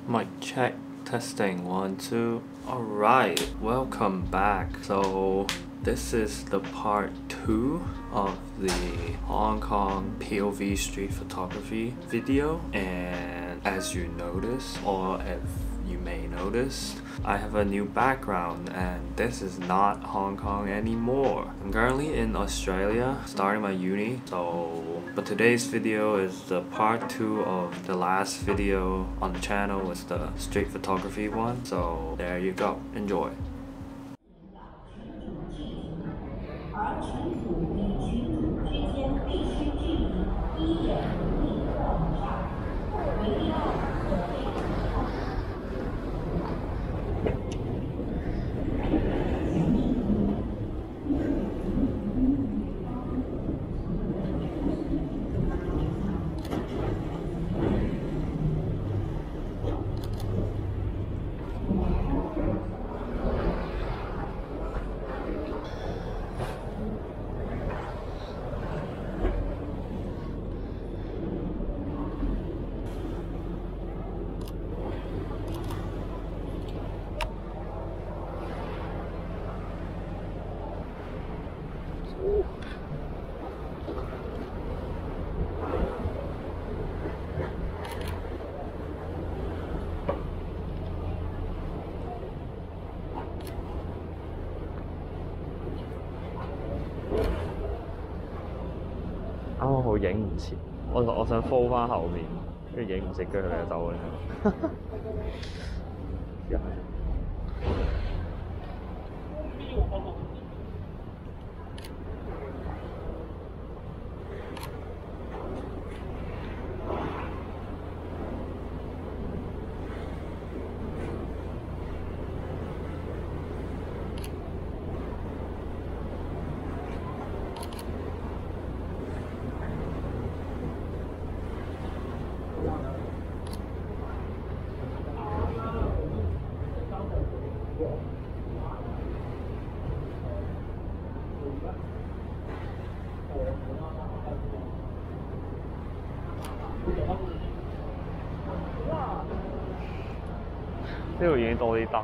Mic check, testing, 1, 2. Alright, welcome back. So this is the part 2 of the Hong Kong POV street photography video, and as you notice, or if you may notice, I have a new background and this is not Hong Kong anymore. I'm currently in Australia starting my uni, but today's video is the part 2 of the last video on the channel, was the street photography one. So there you go, enjoy.啱啱好影唔切，我想 fold 翻後面，跟住影唔切，跟住佢就走咗。呢度已經多啲燈。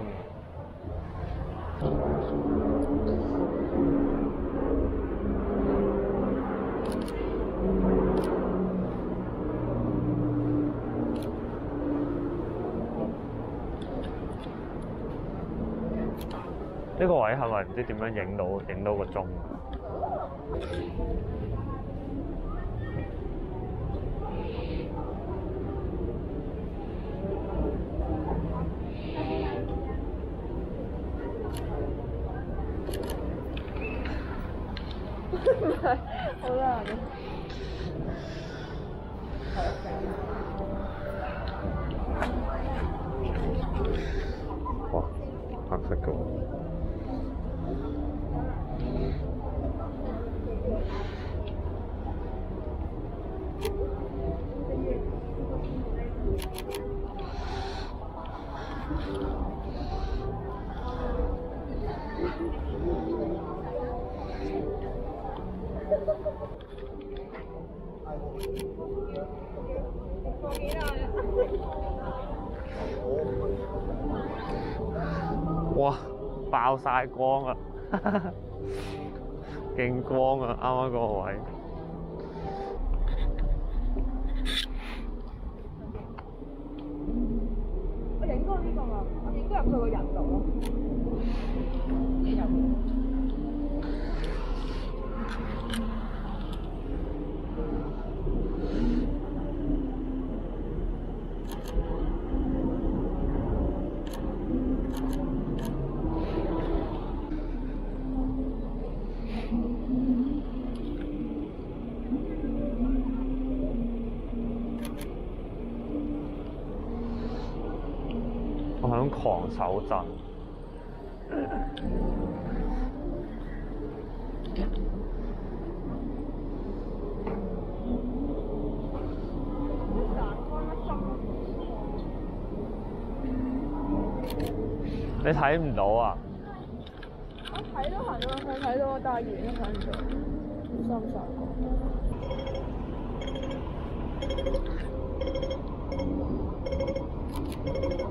呢個位係咪唔知點樣影到個鐘？ 唔係，好難啊！ 哇，黑色嘅喎。哇！爆晒光啊！勁光啊！啱啱嗰個位。 我影過呢個啊，我影咗入去個人度咯。 我響狂手震。你睇唔到啊？ 我睇到行咗，我睇到我大圓都睇唔到，三十個。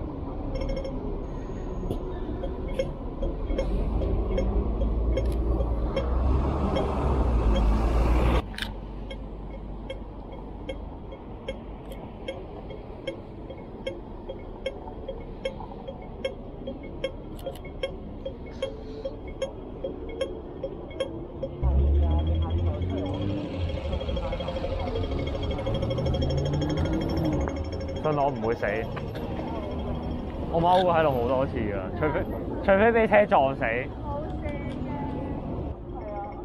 信我唔會死。我媽會喺度好多次㗎，除非俾車撞死。 好正嘅，係啊。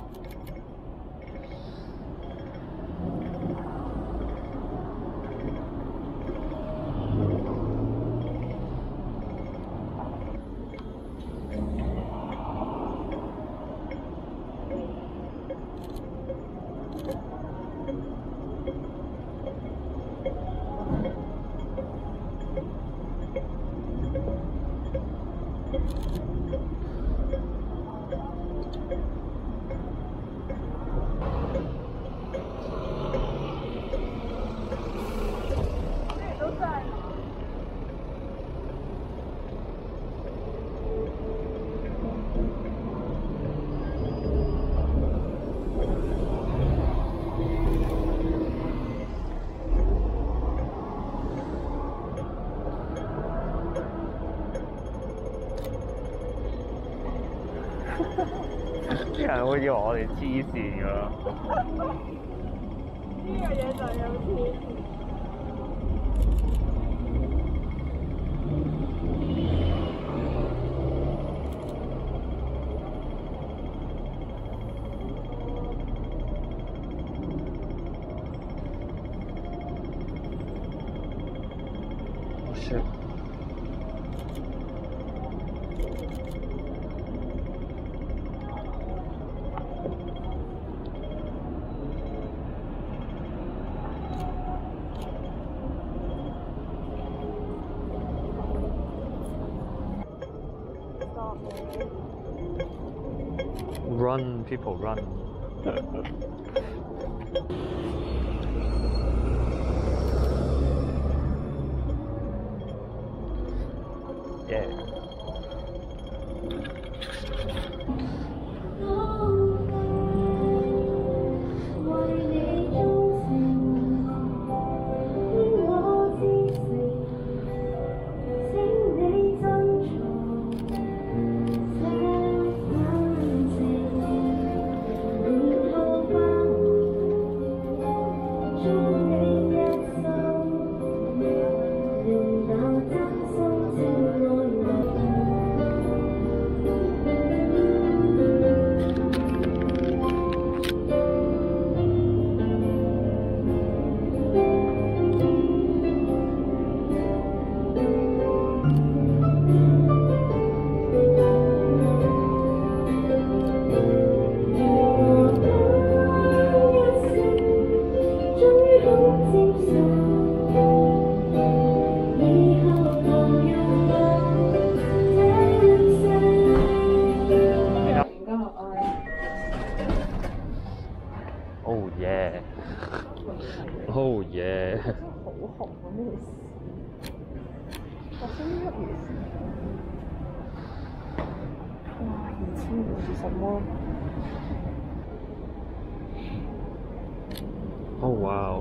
啲人會以為我哋黐線㗎啦。 呢個嘢就有黐線。 shit. Run, people, run. Yeah. Oh yeah! Oh yeah! 好紅啊！咩事？發生乜嘢事？哇！2000是什麼 Oh wow!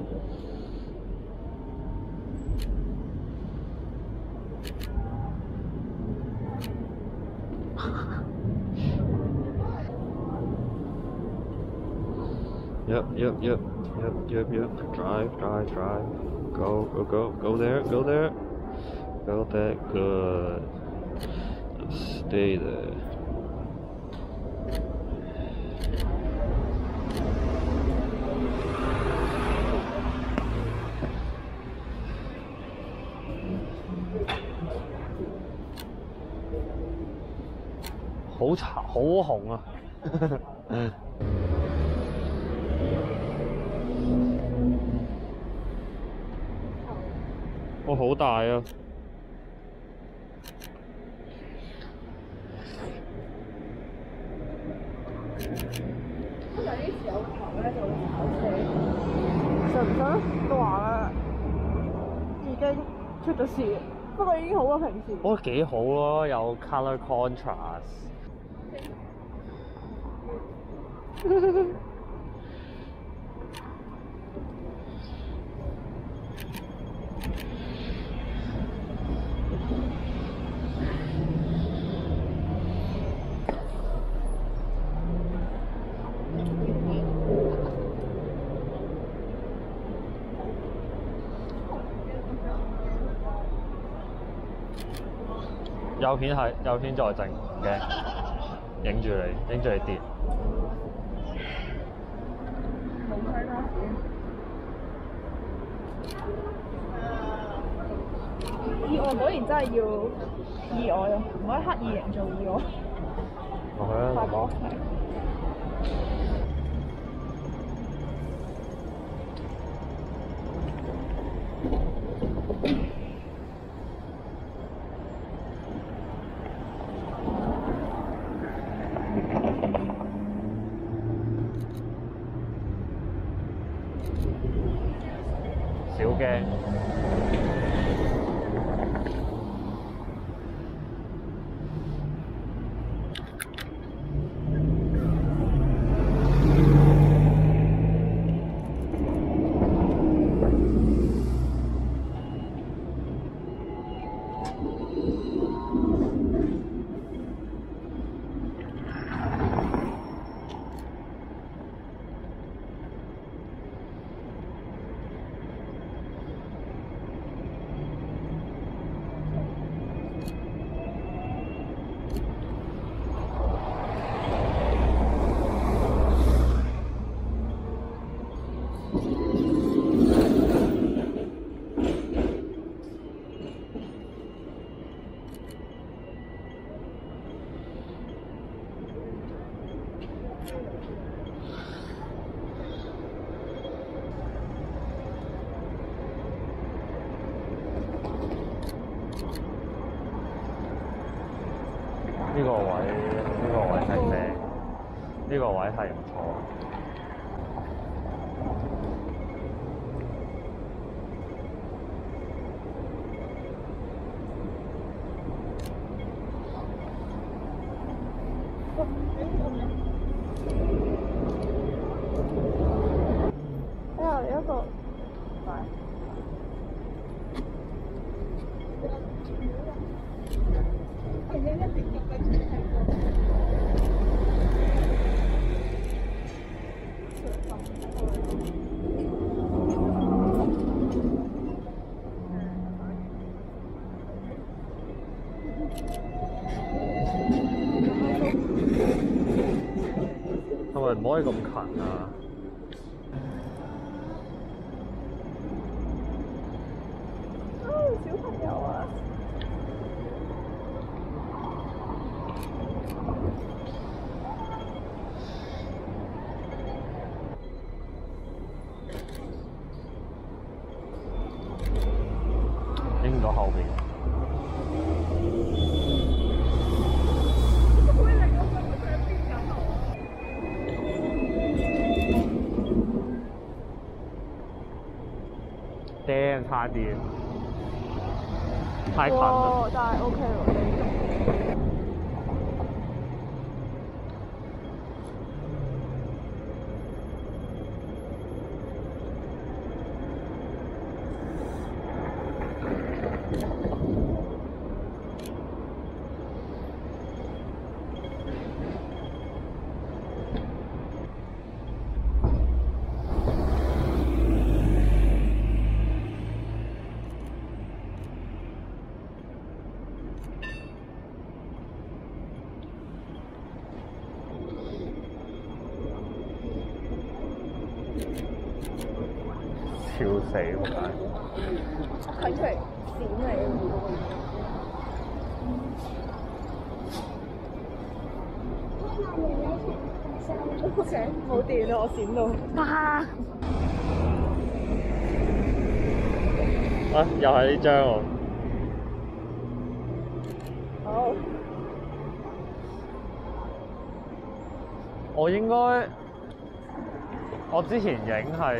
Yep. Drive. Go there. Go there. Good. Stay there.好紅啊！我好大啊！ 通常啲時有球咧就會炒死，信唔信？都話啦，已經出咗事，不過已經好過平時。 我覺得幾好咯，有 colour contrast。 右片再正嘅，影住你跌。 冇西巴士。意外果然真係要意外啊！唔可以刻意營造意外。 落去啦， 快講。 少驚。呢個位係正，呢個位係唔錯。 有一個。 係咪唔可以咁近啊？ 小朋友啊！ 影唔到後邊。damn 差啲，太近啦。 但係 OK 喎。 笑死仆街！ 睇出嚟閃嚟。OK， 冇電啦，我閃到。啊！ 啊，又係呢張喎。 好。 我之前影係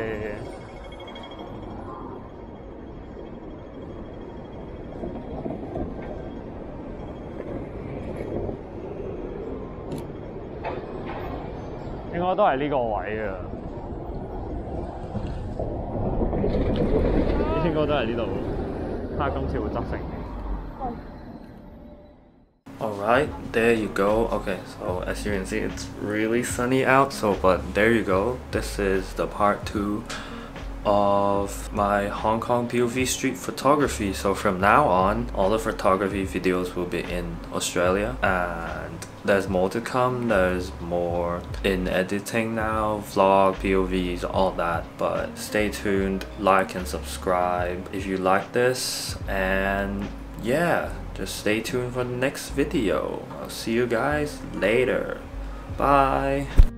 應該都係呢個位啊，應該都係呢度。睇下今次會執成點。Alright, there you go. Okay, so as you can see, it's really sunny out. So, but there you go. This is the part 2 of my Hong Kong POV street photography. So from now on, all the photography videos will be in Australia, and there's more to come. There's more in editing now, vlog, POVs, all that. But stay tuned, like and subscribe if you like this, and yeah, just stay tuned for the next video. I'll see you guys later. Bye.